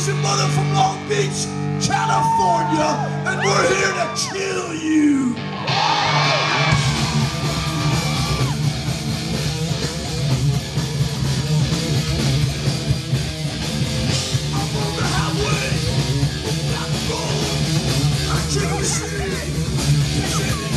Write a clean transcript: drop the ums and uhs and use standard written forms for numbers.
Christian mother from Long Beach, California, and we're here to kill you. I'm on the highway, got gold, I can't see.